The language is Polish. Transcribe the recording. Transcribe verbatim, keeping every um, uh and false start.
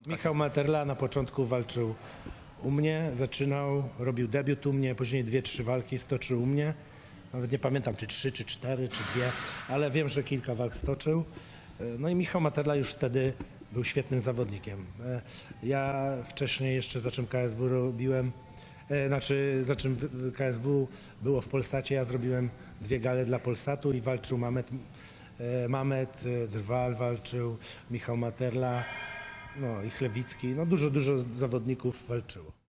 Michał Materla na początku walczył u mnie, zaczynał, robił debiut u mnie, później dwie, trzy walki stoczył u mnie. Nawet nie pamiętam, czy trzy, czy cztery, czy dwie, ale wiem, że kilka walk stoczył. No i Michał Materla już wtedy był świetnym zawodnikiem. Ja wcześniej jeszcze za czym K S W robiłem, znaczy za czym K S W było w Polsacie, ja zrobiłem dwie gale dla Polsatu i walczył Mamet, Mamet Drwal walczył, Michał Materla, no i Chlewicki, no dużo, dużo zawodników walczyło.